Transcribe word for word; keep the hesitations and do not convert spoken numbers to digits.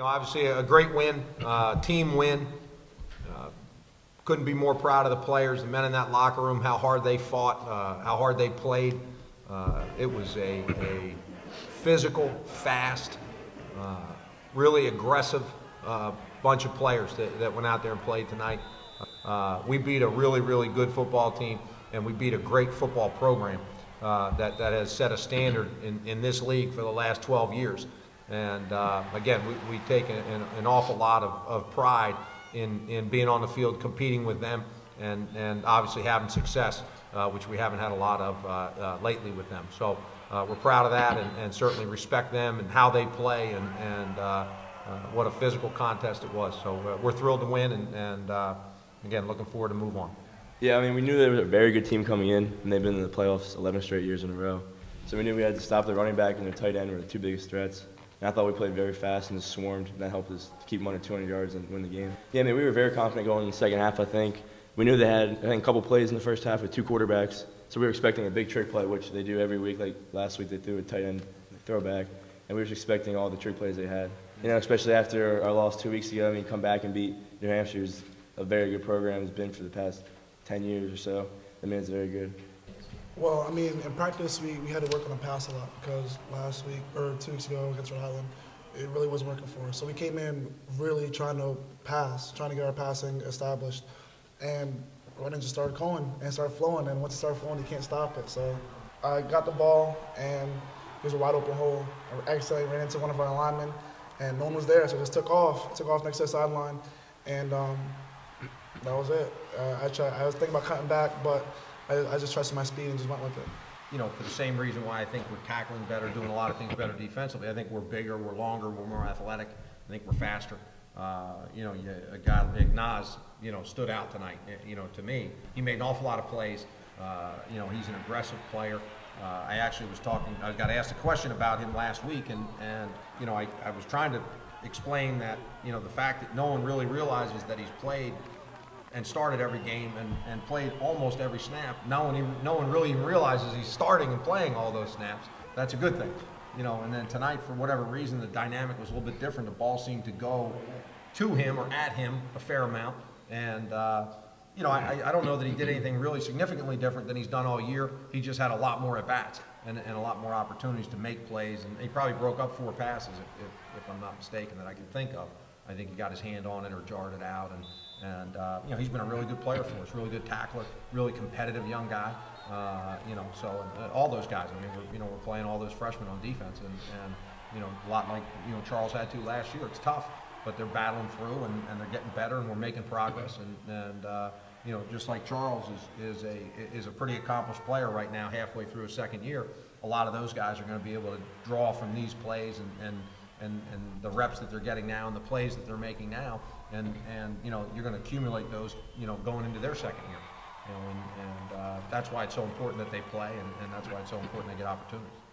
obviously a great win, uh, team win. Uh, couldn't be more proud of the players, the men in that locker room, how hard they fought, uh, how hard they played. Uh, it was a, a physical, fast, uh, really aggressive uh, bunch of players that, that went out there and played tonight. Uh, we beat a really, really good football team, and we beat a great football program uh, that, that has set a standard in, in this league for the last twelve years. And uh, again, we, we take an, an awful lot of, of pride in, in being on the field, competing with them, and, and obviously having success, uh, which we haven't had a lot of uh, uh, lately with them. So uh, we're proud of that, and, and certainly respect them and how they play, and, and uh, uh, what a physical contest it was. So uh, we're thrilled to win, and, and uh, again, looking forward to move on. Yeah, I mean, we knew there was a very good team coming in, and they've been in the playoffs eleven straight years in a row. So we knew we had to stop the running back and their tight end were the two biggest threats. And I thought we played very fast and just swarmed, and that helped us keep them under two hundred yards and win the game. Yeah, I mean, we were very confident going in the second half, I think. We knew they had, I think, a couple plays in the first half with two quarterbacks. So we were expecting a big trick play, which they do every week. Like last week, they threw a tight end throwback, and we were just expecting all the trick plays they had. You know, especially after our loss two weeks ago, I mean, come back and beat New Hampshire is a very good program. It's been for the past ten years or so. I mean, it's very good. Well, I mean, in practice, we, we had to work on the pass a lot because last week, or two weeks ago against Rhode Island, it really wasn't working for us. So we came in really trying to pass, trying to get our passing established. And running just started going and started flowing. And once it started flowing, you can't stop it. So I got the ball, and there's a wide open hole. I accidentally ran into one of our linemen, and no one was there. So I just took off, took off next to the sideline. And um, that was it. Uh, I, tried, I was thinking about cutting back, but I, I just trusted my speed and just went with it. You know, for the same reason why I think we're tackling better, doing a lot of things better defensively. I think we're bigger, we're longer, we're more athletic. I think we're faster. Uh, you know, you, a guy like Nas, you know, stood out tonight. You know, to me, he made an awful lot of plays. Uh, you know, he's an aggressive player. Uh, I actually was talking, I got asked a question about him last week, and, and you know, I, I was trying to explain that, you know, the fact that no one really realizes that he's played and started every game and, and played almost every snap. No one, even, no one really even realizes he's starting and playing all those snaps. That's a good thing. You know, and then tonight, for whatever reason, the dynamic was a little bit different. The ball seemed to go to him or at him a fair amount. And, uh, you know, I, I don't know that he did anything really significantly different than he's done all year. He just had a lot more at-bats and, and a lot more opportunities to make plays. And he probably broke up four passes, if, if, if I'm not mistaken, that I can think of. I think he got his hand on it or jarred it out. And, and uh, you know, he's been a really good player for us, really good tackler, really competitive young guy. Uh, you know, so uh, all those guys. I mean, we're, you know, we're playing all those freshmen on defense, and, and you know, a lot like you know Charles had to last year. It's tough, but they're battling through, and, and they're getting better, and we're making progress. And, and uh, you know, just like Charles is is a is a pretty accomplished player right now, halfway through his second year. A lot of those guys are going to be able to draw from these plays and and and and the reps that they're getting now, and the plays that they're making now, and and you know, you're going to accumulate those, you know, going into their second year. You know, and, and uh, that's why it's so important that they play, and, and that's why it's so important they get opportunities.